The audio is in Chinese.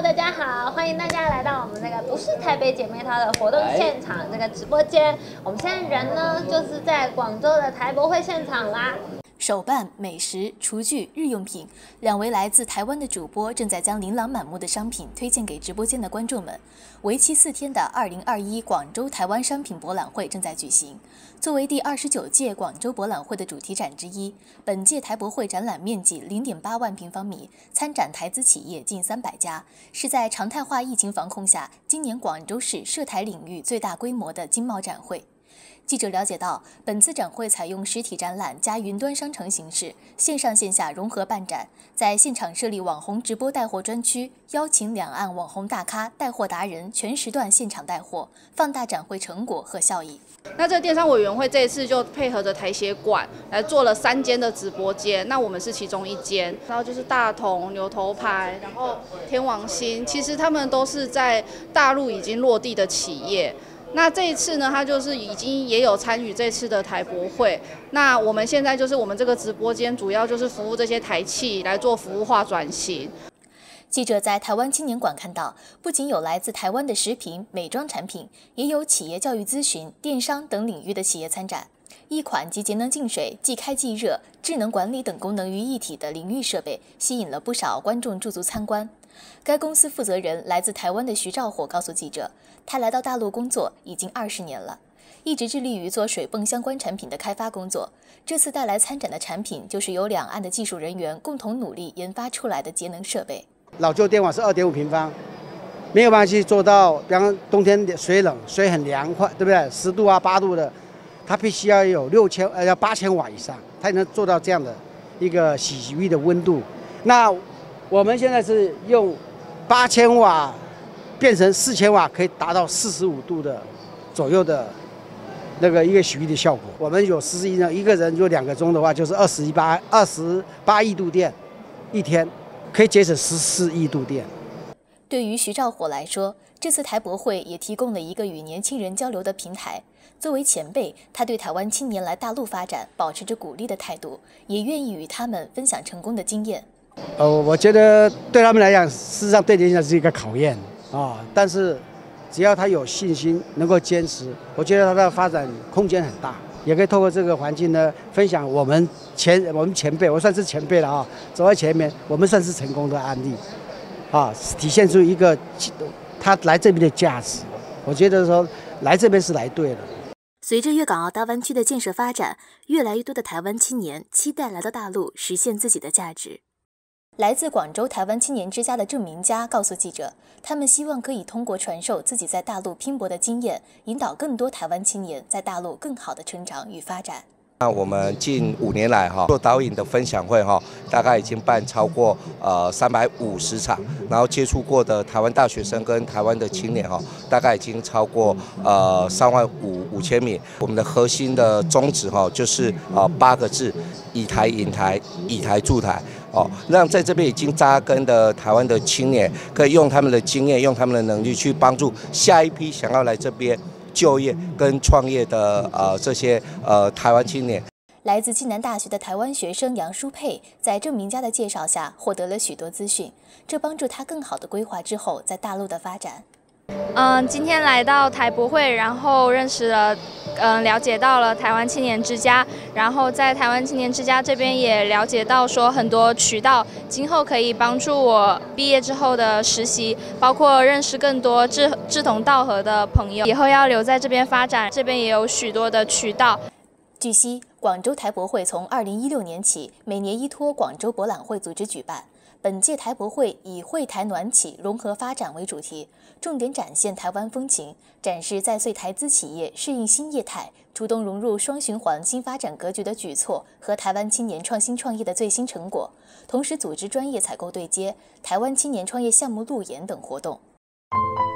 大家好，欢迎大家来到我们这个不是台北姐妹淘的活动现场这个直播间。我们现在人呢，就是在广州的台博会现场啦。 手办、美食、厨具、日用品，2位来自台湾的主播正在将琳琅满目的商品推荐给直播间的观众们。为期4天的2021广州台湾商品博览会正在举行。作为第29届广州博览会的主题展之一，本届台博会展览面积0.8万平方米，参展台资企业近300家，是在常态化疫情防控下，今年广州市涉台领域最大规模的经贸展会。记者了解到，本次展会采用实体展览加云端商城形式，线上线下融合办展，在现场设立网红直播带货专区，邀请两岸网红大咖、带货达人全时段现场带货，放大展会成果和效益。 那这个电商委员会这一次就配合着台协馆来做了3间的直播间，那我们是其中1间，然后就是大同、牛头牌，然后天王星，其实他们都是在大陆已经落地的企业。那这一次呢，他就是已经也有参与这次的台博会。那我们现在就是我们这个直播间，主要就是服务这些台企来做服务化转型。 记者在台湾青年馆看到，不仅有来自台湾的食品、美妆产品，也有企业教育咨询、电商等领域的企业参展。一款集节能净水、即开即热、智能管理等功能于一体的淋浴设备，吸引了不少观众驻足参观。该公司负责人来自台湾的徐兆火告诉记者，他来到大陆工作已经20年了，一直致力于做水泵相关产品的开发工作。这次带来参展的产品，就是由两岸的技术人员共同努力研发出来的节能设备。 老旧电网是2.5平方，没有办法去做到，比方冬天水冷、水很凉快，对不对？10度啊、8度的，它必须要有要8000瓦以上，才能做到这样的一个洗浴的温度。那我们现在是用8000瓦变成4000瓦，可以达到45度的左右的那个一个洗浴的效果。我们有11人，一个人就2个钟的话，就是28亿度电一天，可以节省14亿度电。 对于徐兆火来说，这次台博会也提供了一个与年轻人交流的平台。作为前辈，他对台湾青年来大陆发展保持着鼓励的态度，也愿意与他们分享成功的经验。 我觉得对他们来讲，事实上对年轻人是一个考验啊。但是只要他有信心，能够坚持，我觉得他的发展空间很大。也可以透过这个环境呢，分享我们前辈，我算是前辈了啊，走在前面，我们算是成功的案例啊，体现出一个他来这边的价值。我觉得说来这边是来对了。 随着粤港澳大湾区的建设发展，越来越多的台湾青年期待来到大陆实现自己的价值。来自广州台湾青年之家的郑明佳告诉记者，他们希望可以通过传授自己在大陆拼搏的经验，引导更多台湾青年在大陆更好的成长与发展。 那我们近5年来做导引的分享会大概已经办超过350场，然后接触过的台湾大学生跟台湾的青年大概已经超过35000名。我们的核心的宗旨就是8个字：以台引台，以台助台。让在这边已经扎根的台湾的青年，可以用他们的经验、用他们的能力去帮助下一批想要来这边就业跟创业的这些台湾青年。 来自暨南大学的台湾学生杨淑佩，在郑明佳的介绍下，获得了许多资讯，这帮助他更好的规划之后在大陆的发展。 今天来到台博会，然后认识了，了解到了台湾青年之家，然后在台湾青年之家这边也了解到说很多渠道，今后可以帮助我毕业之后的实习，包括认识更多志同道合的朋友，以后要留在这边发展，这边也有许多的渠道。 据悉，广州台博会从2016年起，每年依托广州博览会组织举办。本届台博会以惠台暖起融合发展为主题，重点展现台湾风情，展示在穗台资企业适应新业态、主动融入双循环新发展格局的举措和台湾青年创新创业的最新成果，同时组织专业采购对接、台湾青年创业项目路演等活动。